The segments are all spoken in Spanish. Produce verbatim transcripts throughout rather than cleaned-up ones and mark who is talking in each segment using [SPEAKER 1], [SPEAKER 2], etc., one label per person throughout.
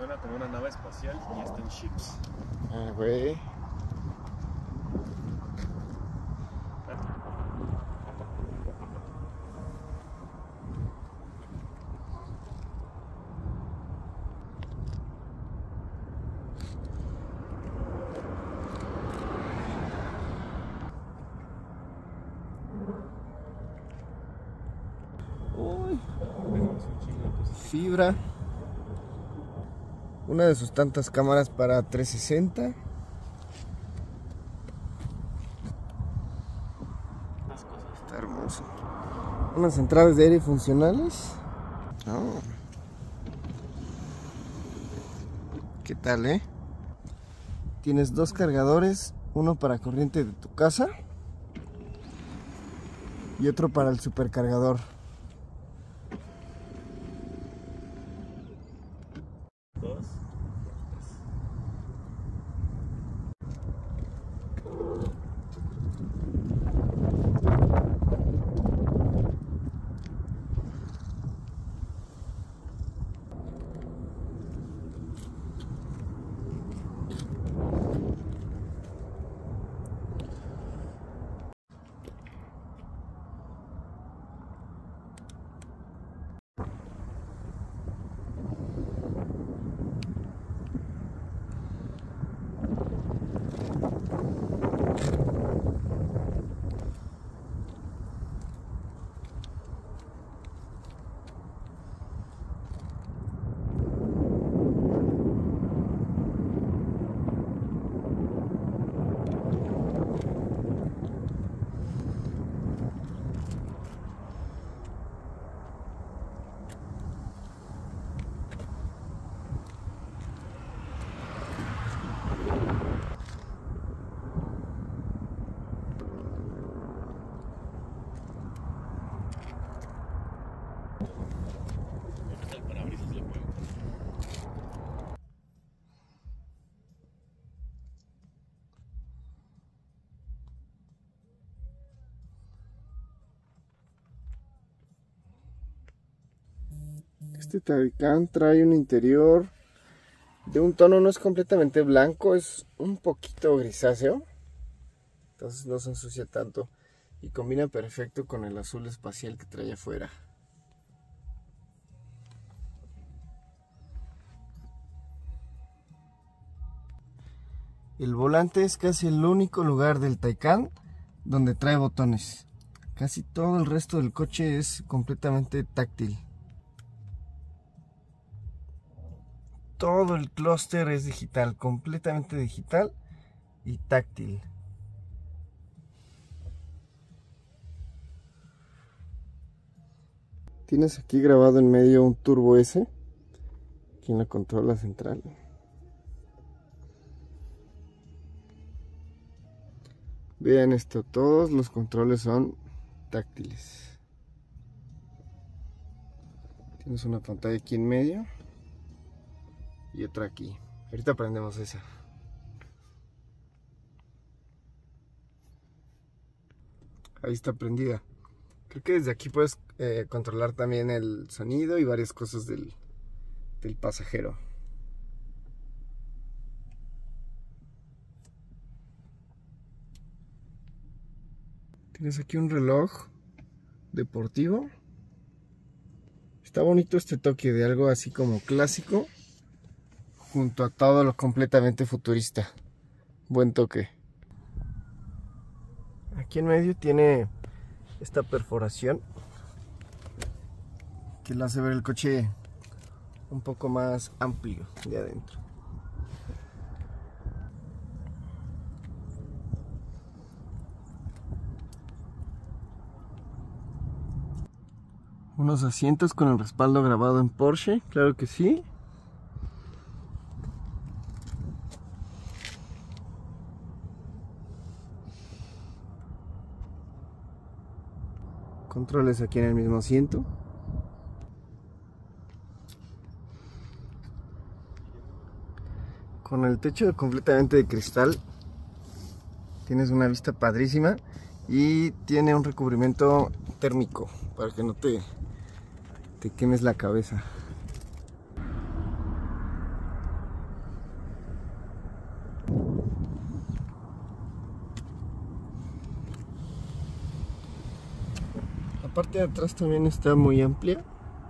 [SPEAKER 1] Suena como una nave espacial y está en chips.
[SPEAKER 2] Ah, güey. Uy. Fibra. Una de sus tantas cámaras para trescientos sesenta. Está hermoso. Unas entradas de aire funcionales. Oh. ¿Qué tal, eh? Tienes dos cargadores, uno para corriente de tu casa y otro para el supercargador.
[SPEAKER 1] Dos. El parabrisas le puedo.
[SPEAKER 2] Este Taycan trae un interior de un tono, no es completamente blanco, es un poquito grisáceo, entonces no se ensucia tanto y combina perfecto con el azul espacial que trae afuera. El volante es casi el único lugar del Taycan donde trae botones. Casi todo el resto del coche es completamente táctil. Todo el clúster es digital, completamente digital y táctil. Tienes aquí grabado en medio un Turbo S, aquí en la consola central. Vean esto, todos los controles son táctiles. Tienes una pantalla aquí en medio y otra aquí. Ahorita prendemos esa. Ahí está prendida. Creo que desde aquí puedes eh, controlar también el sonido y varias cosas del, del pasajero. Tienes aquí un reloj deportivo. Está bonito este toque de algo así como clásico junto a todo lo completamente futurista. Buen toque. Aquí en medio tiene esta perforación que le hace ver el coche un poco más amplio de adentro. Unos asientos con el respaldo grabado en Porsche, claro que sí. Controles aquí en el mismo asiento. Con el techo completamente de cristal. Tienes una vista padrísima. Y tiene un recubrimiento térmico para que no te, te quemes la cabeza. La parte de atrás también está muy amplia.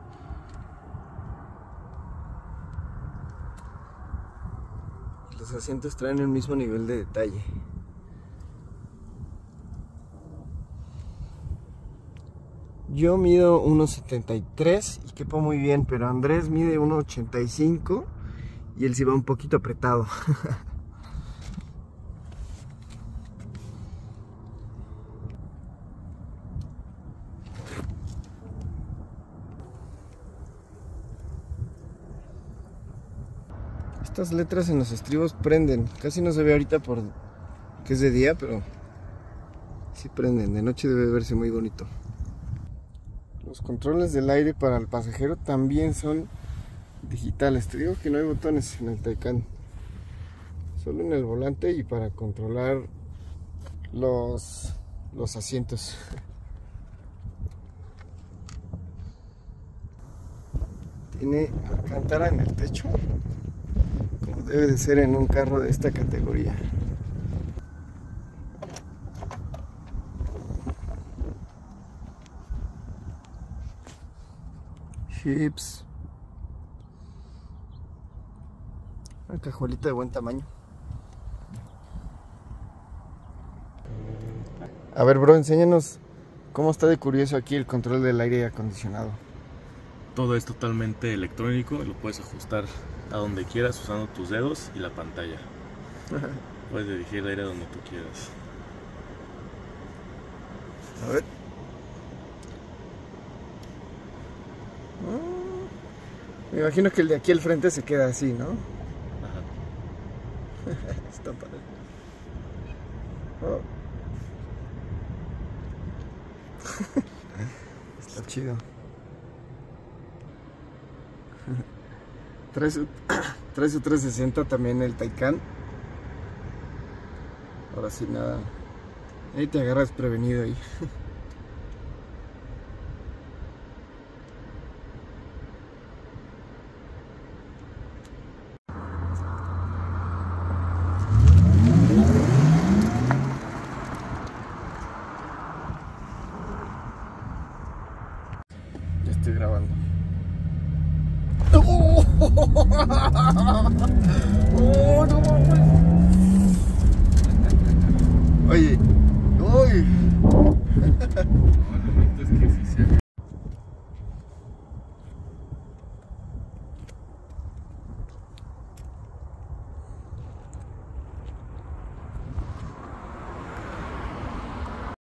[SPEAKER 2] Los asientos traen el mismo nivel de detalle. Yo mido uno setenta y tres y quepo muy bien, pero Andrés mide uno ochenta y cinco y él sí va un poquito apretado. Estas letras en los estribos prenden. Casi no se ve ahorita porque es de día, pero sí prenden. De noche debe verse muy bonito. Los controles del aire para el pasajero también son digitales. Te digo que no hay botones en el Taycan, solo en el volante y para controlar los, los asientos. Tiene alcántara en el techo, como debe de ser en un carro de esta categoría. Chips. Una cajuelita de buen tamaño. A ver, bro, enséñanos cómo está de curioso aquí el control del aire acondicionado.
[SPEAKER 1] Todo es totalmente electrónico, lo puedes ajustar a donde quieras usando tus dedos y la pantalla. Puedes dirigir el aire a donde tú quieras.
[SPEAKER 2] A ver. Me imagino que el de aquí al frente se queda así, ¿no?
[SPEAKER 1] Ajá.
[SPEAKER 2] Está padre. Oh. Está chido. Trae su, trae su trescientos sesenta también el Taycan. Ahora sí, nada. Ahí te agarras prevenido ahí. Ya estoy grabando. ¡Oh! ¡Oh, no mames! Oye, uy.
[SPEAKER 1] Probablemente es que sí se haga.